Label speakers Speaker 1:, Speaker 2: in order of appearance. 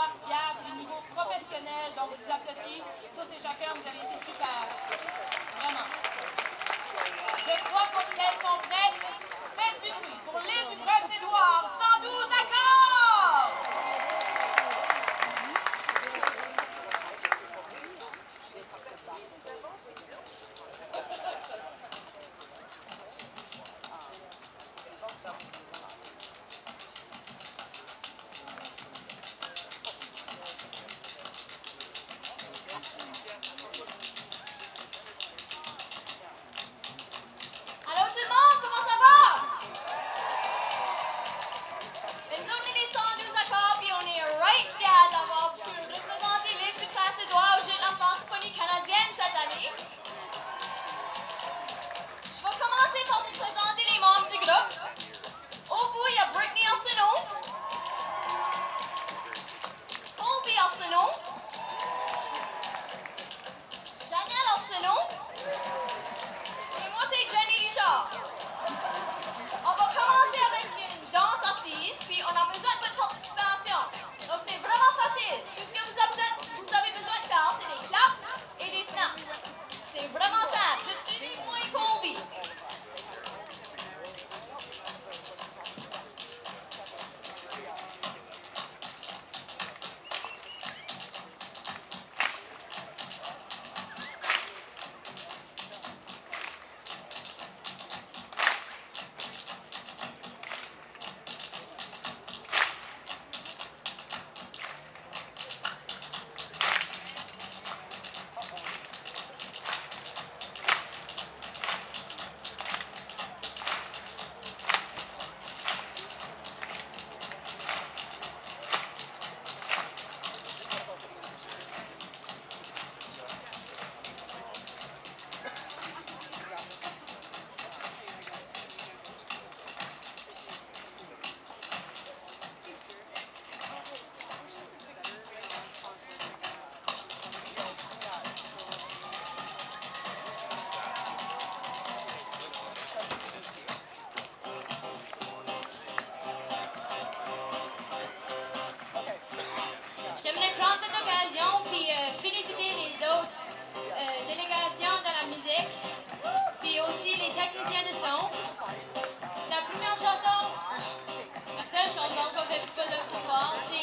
Speaker 1: endroit fiable du niveau professionnel. Donc, je vous applaudis tous et chacun, vous avez été super. Vraiment. Je crois qu'elles sont prêtes. Faites du bruit pour l'île du Prince-Édouard. 112 accords!
Speaker 2: Allô tout le monde, comment ça va? Nous on est les 112 accords puis on est right fiers d'avoir pu représenter l'île du Prince-Édouard aux Jeux de la francophonie canadienne cette année. Je vais commencer par vous présenter les membres du groupe. Au bout, il y a Brittany Arsenault, Colby Arsenault, Janelle Arsenault, et moi c'est Jenny Richard. On va commencer avec une danse assise, puis on a besoin de votre participation. Donc c'est vraiment facile. Tout ce que vous avez besoin de faire, c'est des claps et des snaps. C'est vraiment simple. Juste suivez-moi et Colby. J'aimerais prendre cette occasion puis féliciter les autres délégations de la musique, puis aussi les techniciens de son. La première chanson, la seule chanson qu'on fait ce soir, c'est